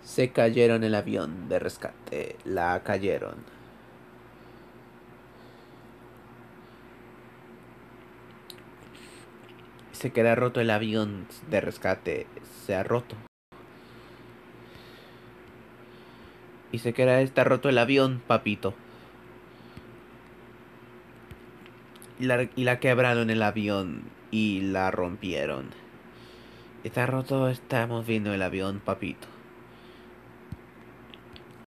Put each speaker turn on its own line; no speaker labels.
Se cayeron el avión de rescate. La cayeron. Se queda roto el avión de rescate. Se ha roto. Y se queda está roto el avión, papito. Y la quebraron el avión. Y la rompieron. Está roto, estamos viendo el avión, papito.